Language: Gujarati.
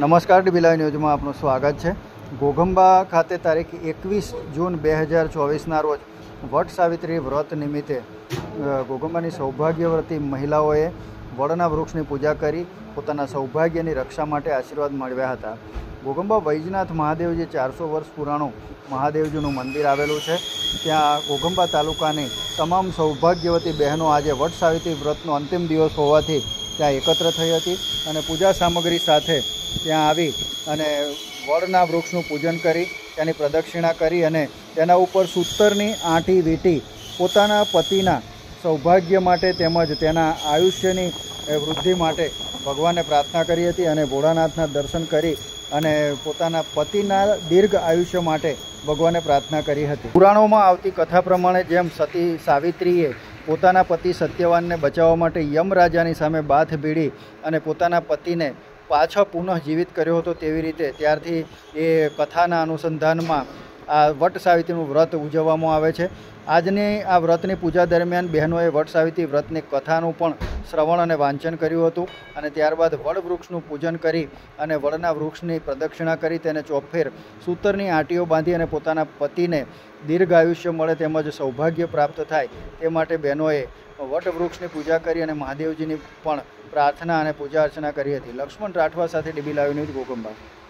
નમસ્કાર, ડીબી લાઈવ ન્યૂઝમાં આપનું સ્વાગત છે। ઘોઘંબા ખાતે તારીખ 21 જૂન 2024ના રોજ વટ સાવિત્રી વ્રત નિમિત્તે ઘોઘંબાની સૌભાગ્યવતી મહિલાઓએ વડના વૃક્ષની પૂજા કરી પોતાના સૌભાગ્યની રક્ષા માટે આશીર્વાદ મેળવ્યા હતા। ઘોઘંબા વૈજનાથ મહાદેવજી 400 વર્ષ પુરાણું મહાદેવજીનું મંદિર આવેલું છે। ત્યાં ઘોઘંબા તાલુકાની તમામ સૌભાગ્યવતી બહેનો આજે વટ સાવિત્રી વ્રતનો અંતિમ દિવસ હોવાથી ત્યાં એકત્ર થઈ હતી અને પૂજા સામગ્રી સાથે ત્યાં આવી અને વડના વૃક્ષનું પૂજન કરી તેની પ્રદક્ષિણા કરી અને તેના ઉપર સૂતરની આંટી વીંટી પોતાના પતિના સૌભાગ્ય માટે તેમજ તેના આયુષ્યની વૃદ્ધિ માટે ભગવાનને પ્રાર્થના કરી હતી અને ભોળાનાથના દર્શન કરી અને પોતાના પતિના દીર્ઘ આયુષ્ય માટે ભગવાનને પ્રાર્થના કરી હતી। પુરાણોમાં આવતી કથા પ્રમાણે જેમ સતી સાવિત્રીએ પોતાના પતિ સત્યવાનને બચાવવા માટે યમરાજાની સામે બાથ ભીડી અને પોતાના પતિને પાછો પુનઃ જીવિત કર્યો હતો, તેવી રીતે ત્યારથી એ કથાના અનુસંધાનમાં આ વટ સાવિત્રીનું વ્રત ઉજવવામાં આવે છે। આજની આ વ્રતની પૂજા દરમિયાન બહેનોએ વટ સાવિત્રી વ્રતની કથાનું પણ શ્રવણ અને વાંચન કર્યું હતું અને ત્યારબાદ વડ વૃક્ષનું પૂજન કરી અને વડના વૃક્ષની પ્રદક્ષિણા કરી તેને ચોફેર સૂતરની આંટીઓ બાંધી અને પોતાના પતિને દીર્ઘ આયુષ્ય મળે તેમજ સૌભાગ્ય પ્રાપ્ત થાય તે માટે બહેનોએ વટ વૃક્ષની પૂજા કરી અને મહાદેવજીની પણ પ્રાર્થના અને પૂજા અર્ચના કરી હતી। લક્ષ્મણ રાઠવા સાથે ડીબી લાઈવ ન્યૂઝ, ઘોઘંબા।